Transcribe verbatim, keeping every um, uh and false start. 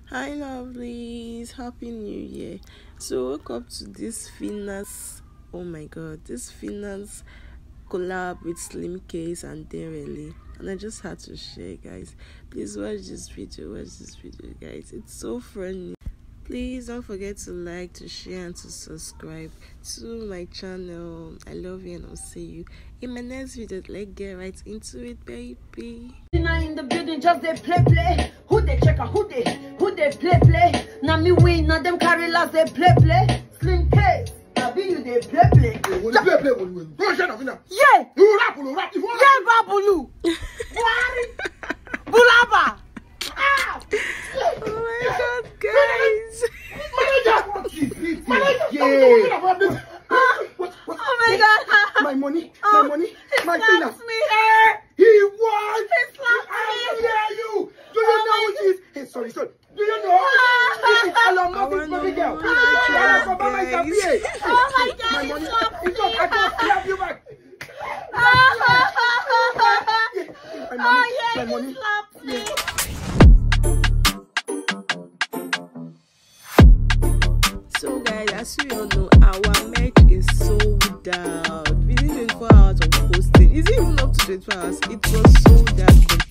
Hi lovelies, happy new year. So woke up to this Phyna's, oh my god, this Phyna's collab with Slimcase and Derely, and I just had to share, guys. Please watch this video, watch this video, guys. It's so funny. Please don't forget to like, to share, and to subscribe to my channel. I love you, and I'll see you in my next video. Let's get right into it, baby. In the building, just they play play. Who they check out? Who they who they play play? Now me win, now them carry last they play play. Slim case, now be you they play play. When you play play, when you win, yeah, you rap, you rap, you rap. yeah, babulu. What? Bulaba. Ah. Oh my god, guys. Manager, manager, oh my god. My money, oh, my money, my Phyna. me. He won. He slapped I me. dare you. Do you know who this? Hey, sorry, sorry. Do you know? This is Elon Musk's baby girl. Oh my god, my he money. slapped me. It's not. I can't slap you back. My money, Oh yeah, my he money. slapped me. So guys, as you all know, our merch is sold out within twenty-four hours of posting. Is it even up to twenty-four hours? It was sold out